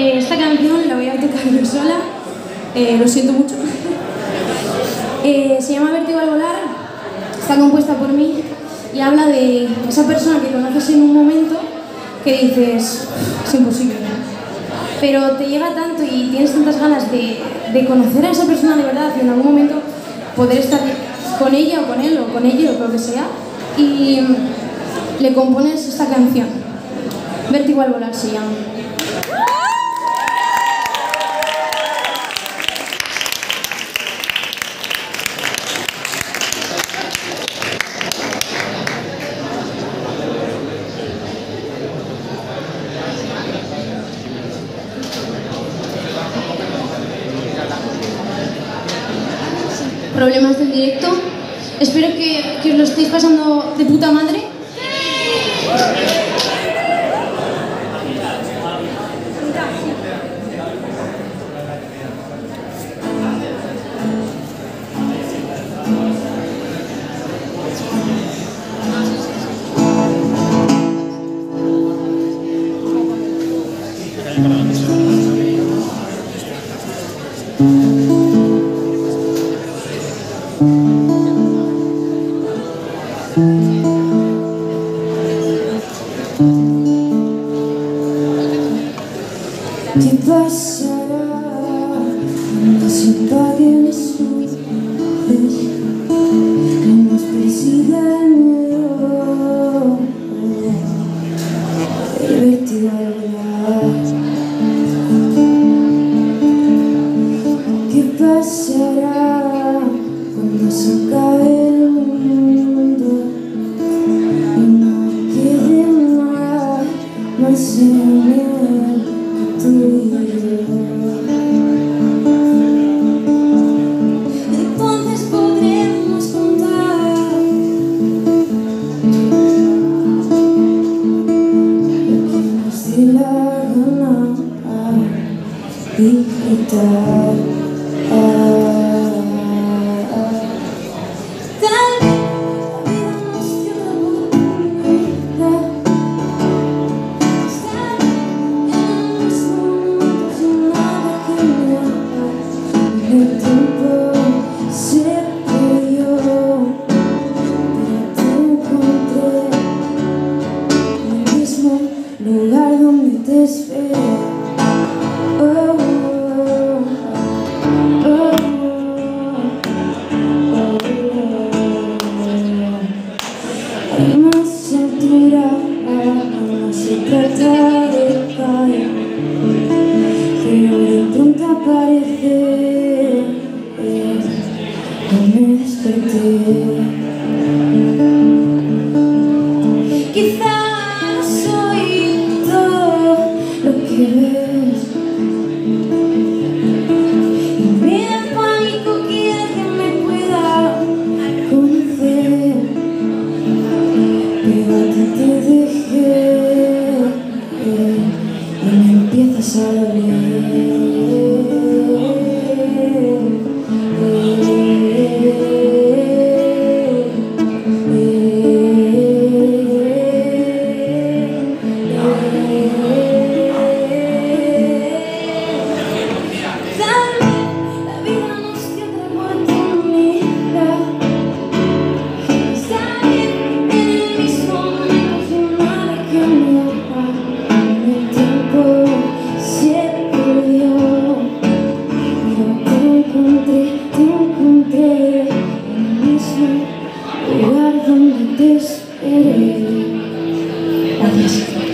Esta canción la voy a tocar yo sola, lo siento mucho. Se llama Vértigo al volar, está compuesta por mí y habla de esa persona que conoces en un momento que dices, es imposible. Pero te llega tanto y tienes tantas ganas de conocer a esa persona de verdad y en algún momento poder estar con ella o con él o con ella o con lo que sea, y le compones esta canción. Vértigo al volar se llama. Problemas del directo. Espero que os lo estéis pasando de puta madre. ¿Qué pasará cuando se apaguen las luces que nos persiga el miedo? El vértigo al volar. ¿Qué pasará cuando se acabe el mundo y no quede nada más en él? Entonces podremos contar lo que nos dé la gana y gritar. El tiempo se perdió, pero te encontré en el mismo lugar donde te esperé. Oh, oh, oh, oh, oh. Hay más altura, no se trata de caer, pero de pronto aparece. Me desperté. Quizás soy todo lo que ves y me da pánico que alguien me pueda conocer, pero a ti te dejé y me empiezas a doler. Lugar donde te esperé. Adiós.